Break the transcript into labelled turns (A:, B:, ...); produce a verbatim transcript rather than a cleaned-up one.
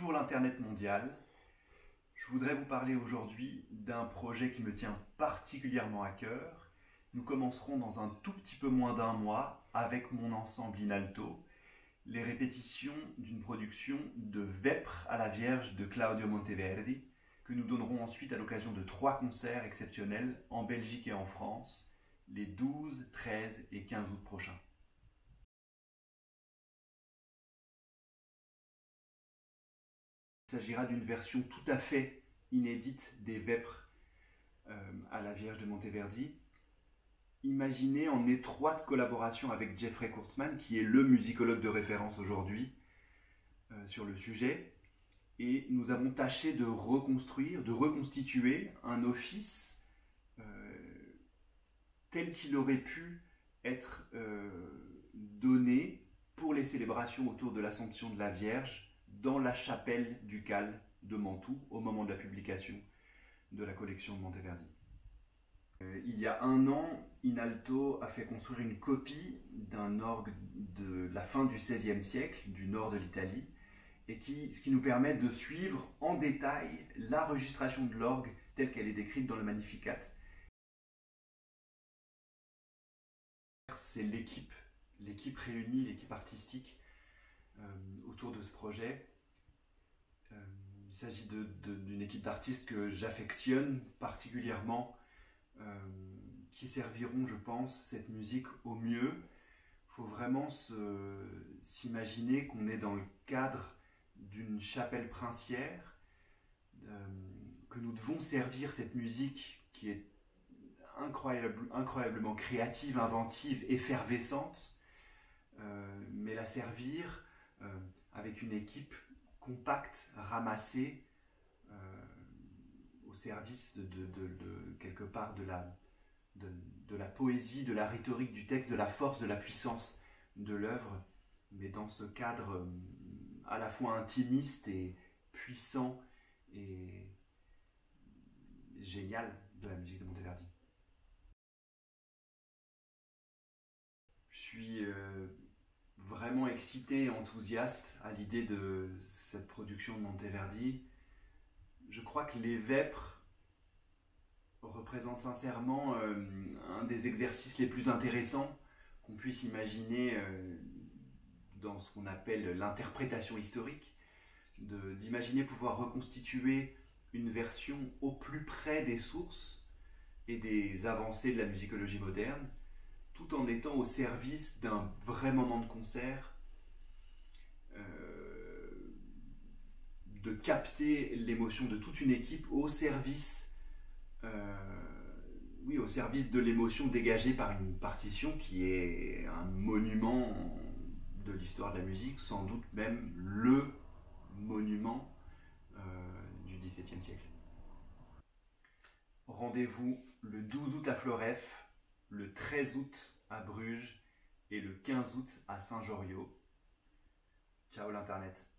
A: Bonjour l'Internet mondial, je voudrais vous parler aujourd'hui d'un projet qui me tient particulièrement à cœur. Nous commencerons dans un tout petit peu moins d'un mois avec mon ensemble in alto les répétitions d'une production de Vêpres à la Vierge de Claudio Monteverdi que nous donnerons ensuite à l'occasion de trois concerts exceptionnels en Belgique et en France les douze, treize et quinze août prochains. Il s'agira d'une version tout à fait inédite des Vêpres euh, à la Vierge de Monteverdi, imaginée en étroite collaboration avec Jeffrey Kurtzman, qui est le musicologue de référence aujourd'hui euh, sur le sujet. Et nous avons tâché de reconstruire, de reconstituer un office euh, tel qu'il aurait pu être euh, donné pour les célébrations autour de l'Assomption de la Vierge dans la chapelle ducale de Mantoue au moment de la publication de la collection de Monteverdi. Euh, il y a un an, in alto a fait construire une copie d'un orgue de la fin du seizième siècle, du nord de l'Italie, et qui, ce qui nous permet de suivre en détail l'enregistration de l'orgue telle qu'elle est décrite dans le Magnificat. C'est l'équipe, l'équipe réunie, l'équipe artistique euh, autour de ce projet. Euh, il s'agit d'une équipe d'artistes que j'affectionne particulièrement, euh, qui serviront, je pense, cette musique au mieux. Il faut vraiment s'imaginer qu'on est dans le cadre d'une chapelle princière, euh, que nous devons servir cette musique qui est incroyable, incroyablement créative, inventive, effervescente, euh, mais la servir euh, avec une équipe compacte, ramassée, euh, au service de, de, de, de quelque part de la, de, de la poésie, de la rhétorique du texte, de la force, de la puissance de l'œuvre, mais dans ce cadre euh, à la fois intimiste et puissant et génial de la musique de Monteverdi. Je suis euh, vraiment excité et enthousiaste à l'idée de cette production de Monteverdi. Je crois que les Vêpres représentent sincèrement euh, un des exercices les plus intéressants qu'on puisse imaginer euh, dans ce qu'on appelle l'interprétation historique, d'imaginer pouvoir reconstituer une version au plus près des sources et des avancées de la musicologie moderne, tout en étant au service d'un vrai moment de concert, euh, de capter l'émotion de toute une équipe au service, euh, oui, au service de l'émotion dégagée par une partition qui est un monument de l'histoire de la musique, sans doute même le monument euh, du dix-septième siècle. Rendez-vous le douze août à Floreffe, le treize août à Bruges et le quinze août à Saint-Joriot. Ciao l'Internet.